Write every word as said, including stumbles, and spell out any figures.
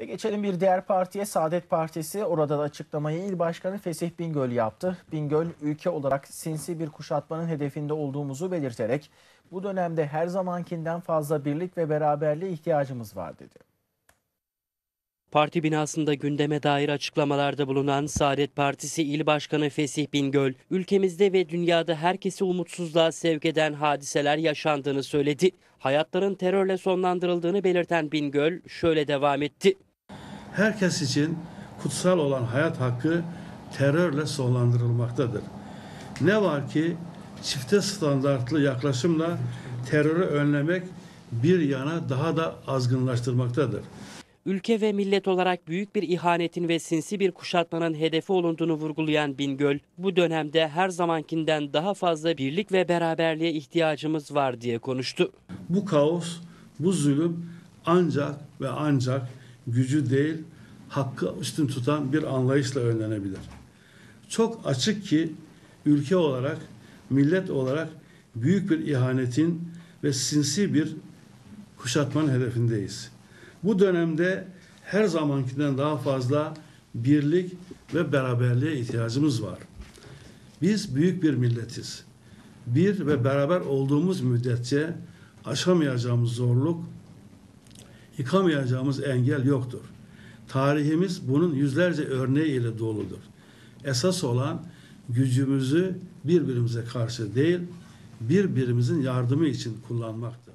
Ve geçelim bir diğer partiye, Saadet Partisi. Orada da açıklamayı İl Başkanı Fesih Bingöl yaptı. Bingöl, ülke olarak sinsi bir kuşatmanın hedefinde olduğumuzu belirterek bu dönemde her zamankinden fazla birlik ve beraberliğe ihtiyacımız var dedi. Parti binasında gündeme dair açıklamalarda bulunan Saadet Partisi İl Başkanı Fesih Bingöl, ülkemizde ve dünyada herkesi umutsuzluğa sevk eden hadiseler yaşandığını söyledi. Hayatların terörle sonlandırıldığını belirten Bingöl şöyle devam etti. Herkes için kutsal olan hayat hakkı terörle sonlandırılmaktadır. Ne var ki çifte standartlı yaklaşımla terörü önlemek bir yana daha da azgınlaştırmaktadır. Ülke ve millet olarak büyük bir ihanetin ve sinsi bir kuşatmanın hedefi olunduğunu vurgulayan Bingöl, bu dönemde her zamankinden daha fazla birlik ve beraberliğe ihtiyacımız var diye konuştu. Bu kaos, bu zulüm ancak ve ancak gücü değil, hakkı üstün tutan bir anlayışla önlenebilir. Çok açık ki ülke olarak, millet olarak büyük bir ihanetin ve sinsi bir kuşatmanın hedefindeyiz. Bu dönemde her zamankinden daha fazla birlik ve beraberliğe ihtiyacımız var. Biz büyük bir milletiz. Bir ve beraber olduğumuz müddetçe aşamayacağımız zorluk, yıkamayacağımız engel yoktur. Tarihimiz bunun yüzlerce örneğiyle doludur. Esas olan gücümüzü birbirimize karşı değil, birbirimizin yardımı için kullanmaktır.